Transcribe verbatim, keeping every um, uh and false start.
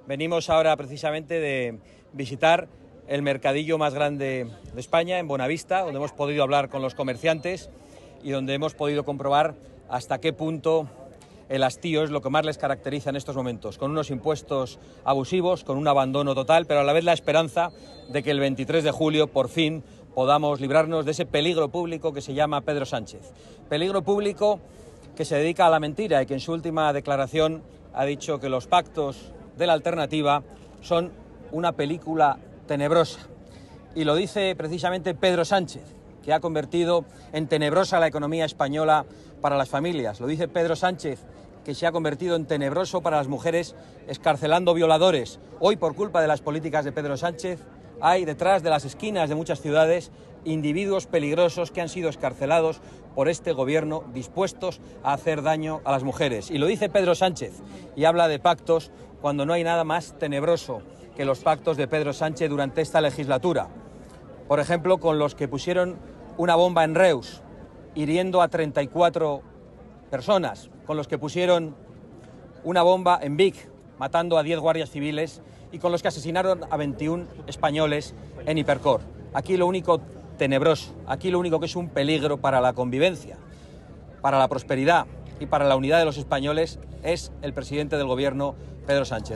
Venimos ahora precisamente de visitar el mercadillo más grande de España, en Bonavista, donde hemos podido hablar con los comerciantes y donde hemos podido comprobar hasta qué punto el hastío es lo que más les caracteriza en estos momentos, con unos impuestos abusivos, con un abandono total, pero a la vez la esperanza de que el veintitrés de julio, por fin, podamos librarnos de ese peligro público que se llama Pedro Sánchez. Peligro público que se dedica a la mentira y que en su última declaración ha dicho que los pactos de la alternativa son una película tenebrosa. Y lo dice precisamente Pedro Sánchez, que ha convertido en tenebrosa la economía española para las familias. Lo dice Pedro Sánchez, que se ha convertido en tenebroso para las mujeres, excarcelando violadores. Hoy, por culpa de las políticas de Pedro Sánchez, hay detrás de las esquinas de muchas ciudades individuos peligrosos que han sido excarcelados por este gobierno, dispuestos a hacer daño a las mujeres. Y lo dice Pedro Sánchez, y habla de pactos cuando no hay nada más tenebroso que los pactos de Pedro Sánchez durante esta legislatura. Por ejemplo, con los que pusieron una bomba en Reus, hiriendo a treinta y cuatro personas, con los que pusieron una bomba en Vic, matando a diez guardias civiles, y con los que asesinaron a veintiún españoles en Hipercor. Aquí lo único tenebroso, aquí lo único que es un peligro para la convivencia, para la prosperidad y para la unidad de los españoles es el presidente del gobierno, Pedro Sánchez.